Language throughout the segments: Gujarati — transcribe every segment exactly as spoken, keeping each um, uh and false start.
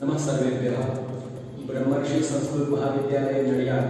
नमः सर्वेभ्यः। ब्रह्मर्षि संस्कृत महाविद्यालय नडियाद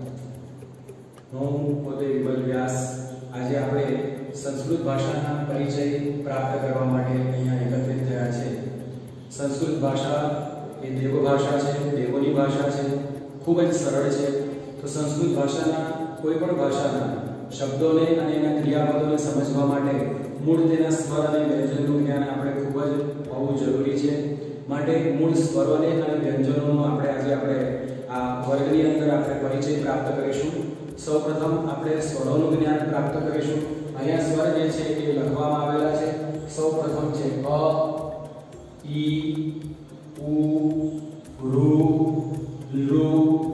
હું પોતે વિમલ વ્યાસ આજે આપણે સંસ્કૃત ભાષાના પરિચય પ્રાપ્ત કરવા માટે અહીંયા એકત્રિત થયા છે। સંસ્કૃત ભાષા એ દેવ ભાષા છે, દેવોની ભાષા છે, ખૂબ જ સરળ છે। તો સંસ્કૃત ભાષાના કોઈ પણ ભાષાના શબ્દોને અને એના ક્રિયાપદોને સમજવા માટે મૂળ તેના સ્વર અને વ્યંજનનું જ્ઞાન આપણે ખૂબ જ હોવું જરૂરી છે। માટે મૂળ સ્વરોને અને વ્યંજનોનો આપણે આજે આપણે આ વર્ગની અંદર આપણે પરિચય પ્રાપ્ત કરીશું। સૌપ્રથમ આપણે સ્વરોનું જ્ઞાન પ્રાપ્ત કરીશું। અહીંયા સ્વર જે છે એ લખવામાં આવેલા છે। સૌપ્રથમ છે અ, ઈ, ઉ, ઋ, લૃ,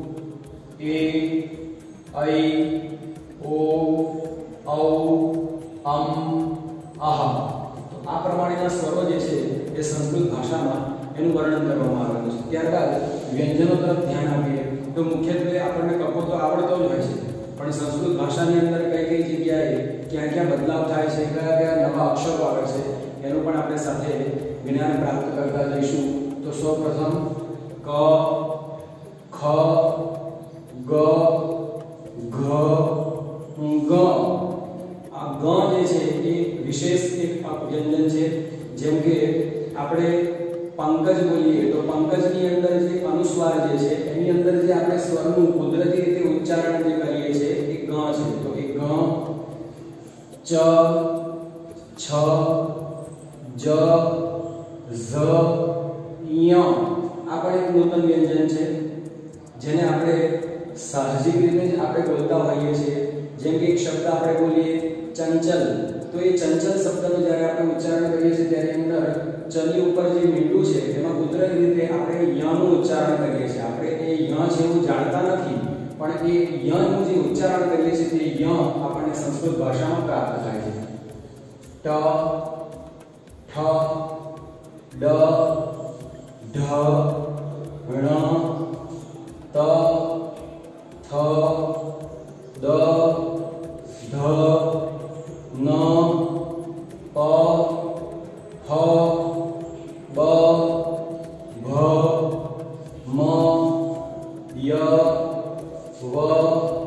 એ, ઐ, ઓ, ઔ, અમ, આહ। તો આ પ્રમાણેના સ્વરો જે છે એ સંસ્કૃત ભાષામાં એનું વર્ણન કરવામાં આવેલું છે। ત્યારબાદ વ્યંજનો તરફ ધ્યાન આપીએ તો મુખ્યત્વે આપણને કપો તો આવડતો જ હોય છે, પણ સંસ્કૃત ભાષાની અંદર કઈ કઈ જગ્યાએ ક્યાં ક્યાં બદલાવ થાય છે, કયા કયા નવા અક્ષરો આવે છે એનું પણ આપણે સાથે જ્ઞાન પ્રાપ્ત કરતા જઈશું। તો સૌપ્રથમ ક, ખ, ગ, ઘ, ગ। આ ગ જે છે એ વિશેષ એક વ્યંજન છે। જેમ કે આપણે पंकज बोलिए तो पंकज की अंदर जे अनुस्वार जे छे एनी अंदर जे आपणे स्वरનું કુદરતી રીતે ઉચ્ચારણ જે કરીએ છે એ ગ છે। તો એ ગ, ચ, છ, જ, ઝ, ય આ પણ એક નૂતન વ્યંજન છે જેને આપણે સાહજિક રીતે જ આપણે બોલતા હોઈએ છીએ। જેમ કે એક શબ્દ આપણે બોલીએ ચંચલ, તો એ ચંચલ શબ્દનું જ્યારે આપણે ઉચ્ચારણ કરીએ છીએ ત્યારે અંદર ચની ઉપર જે મીંડું છે તેમાં કુદરતી રીતે આપણે ય નું ઉચ્ચારણ કરીએ છીએ। આપણે એ ય છે એવું જાણતા નથી, પણ એ ય નું જે ઉચ્ચારણ કરીએ છીએ તે ય આપણને સંસ્કૃત ભાષામાં પ્રાપ્ત થાય છે। ટ, ઠ, ડ, ઢ, ણ, ત, થ, દ, ધ, ન, પ, ફ, બ, ભ, મ, ય, વ,